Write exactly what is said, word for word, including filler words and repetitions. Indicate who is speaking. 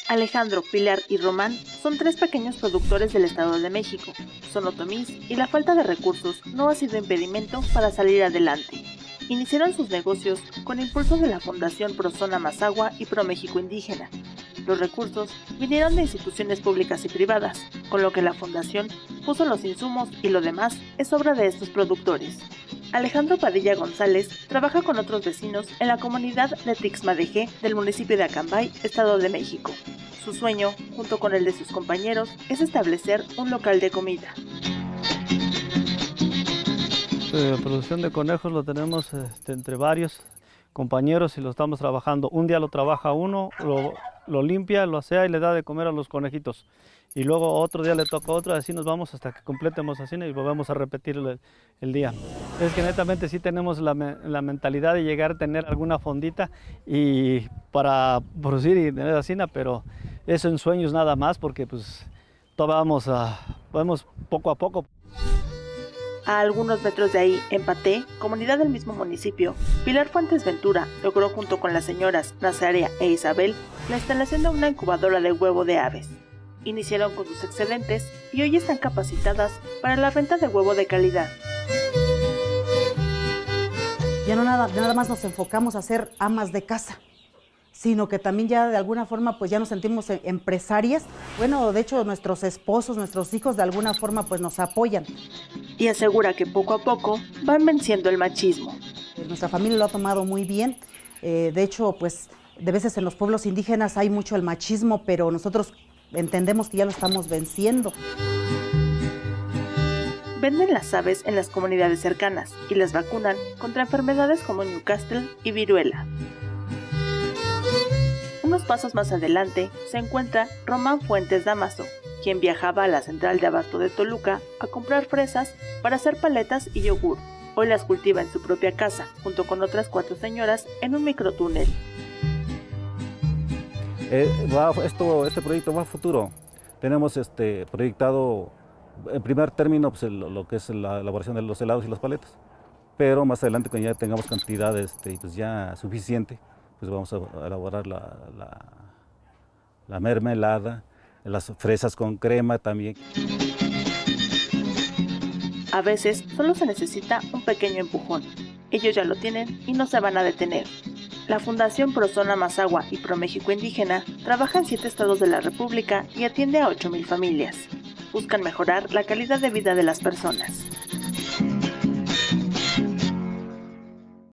Speaker 1: Alejandro, Pilar y Román son tres pequeños productores del Estado de México. Son otomís y la falta de recursos no ha sido impedimento para salir adelante. Iniciaron sus negocios con impulso de la Fundación Pro Zona Mazahua y Pro México Indígena. Los recursos vinieron de instituciones públicas y privadas, con lo que la fundación puso los insumos y lo demás es obra de estos productores. Alejandro Padilla González trabaja con otros vecinos en la comunidad de Tixmadejé del municipio de Acambay, Estado de México. Su sueño, junto con el de sus compañeros, es establecer un local de comida.
Speaker 2: La producción de conejos lo tenemos este, entre varios compañeros y lo estamos trabajando. Un día lo trabaja uno, lo, lo limpia, lo asea y le da de comer a los conejitos. Y luego otro día le toca a otro, así nos vamos hasta que completemos así y volvemos a repetir el, el día. Es que netamente sí tenemos la, la mentalidad de llegar a tener alguna fondita y para producir y tener así, pero eso en sueños nada más, porque pues todavía vamos, a, vamos poco a poco.
Speaker 1: A algunos metros de ahí, en Paté, comunidad del mismo municipio, Pilar Fuentes Ventura logró junto con las señoras Nazaria e Isabel la instalación de una incubadora de huevo de aves. Iniciaron con sus excedentes y hoy están capacitadas para la venta de huevo de calidad.
Speaker 3: Ya no nada, nada más nos enfocamos a ser amas de casa, sino que también ya de alguna forma pues ya nos sentimos empresarias. Bueno, de hecho nuestros esposos, nuestros hijos de alguna forma pues nos apoyan.
Speaker 1: Y asegura que poco a poco van venciendo el machismo.
Speaker 3: Nuestra familia lo ha tomado muy bien, eh, de hecho pues de veces en los pueblos indígenas hay mucho el machismo, pero nosotros entendemos que ya lo estamos venciendo.
Speaker 1: Venden las aves en las comunidades cercanas y las vacunan contra enfermedades como Newcastle y viruela. Unos pasos más adelante se encuentra Román Fuentes Damaso, quien viajaba a la central de abasto de Toluca a comprar fresas para hacer paletas y yogur. Hoy las cultiva en su propia casa, junto con otras cuatro señoras, en un microtúnel.
Speaker 4: Eh, va, esto, este proyecto va a futuro. Tenemos este, proyectado, en primer término, pues, el, lo que es la elaboración de los helados y las paletas. Pero más adelante, cuando ya tengamos cantidad este, pues ya suficiente, pues vamos a elaborar la, la, la mermelada, las fresas con crema también.
Speaker 1: A veces solo se necesita un pequeño empujón. Ellos ya lo tienen y no se van a detener. La Fundación Pro Zona Mazahua y Pro México Indígena trabaja en siete estados de la República y atiende a ocho mil familias. Buscan mejorar la calidad de vida de las personas.